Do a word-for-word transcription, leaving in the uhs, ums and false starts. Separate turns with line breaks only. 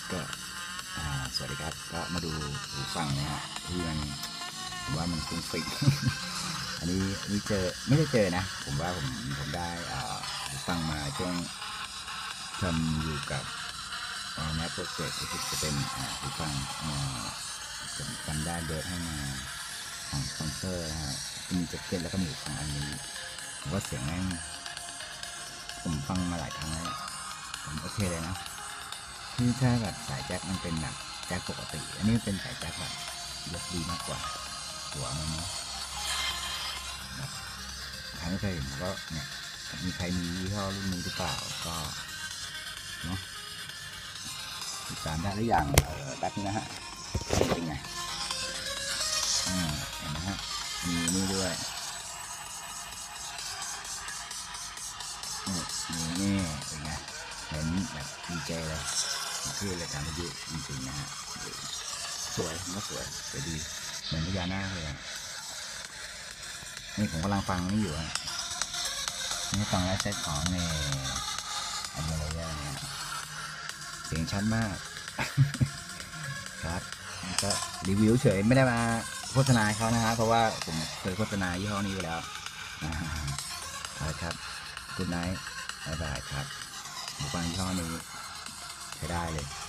ก็สวัสดีครับก็มาดูหูฟังนะฮะที่มันผมว่ามันฟุ้งฟิ้ง อันนี้นี่เจอไม่ได้เจอนะผมว่าผมผมได้หูฟังมาช่วงทำอยู่กับแมสโปรเจกต์ที่จะเป็นหูฟังผมจำได้เบิร์ดให้มาของสปอนเซอร์นะฮะมีแจ็คเก็ตแล้วก็มีหูฟังอันนี้ผมว่าเสียงแม่งผมฟังมาหลายครั้งแล้วผมโอเคเลยนะที่ถ้าแบบสายแจ็คมันเป็นแบบแจ็คปกติอันนี้เป็นสายแจ็คแบบยกดีมากกว่าหัวมันเนาะใครไม่เคยเห็นก็เนี่ยมีใครมียี่ห้อรุ่นนี้หรือเปล่าก็เนาะติดตามได้หรือยังเออแป๊บนึงนะฮะเป็นไงอืมเห็นไหมฮะมีนี่ด้วยนี่นี่เป็นไงเห็นแบบดีเจเลยคือรายการวิทยุจริงๆนะฮะสวยก็สวยสวยดีเหมือนพญานาคเลยนี่ผมกำลังฟังนี่อยู่ฮะนี่ฟังแล้วเซตของในอันนี้อะไรเนี่ยเสียงชัดมากครับก็รีวิวเฉยไม่ได้มาโฆษณาเขานะฮะเพราะว่าผมเคยโฆษณายี่ห้อนี้อยู่แล้วนะครับกุ๊ดไนท์บ๊ายบายครับหูฟังยี่ห้อนี้ใช้ได้เลย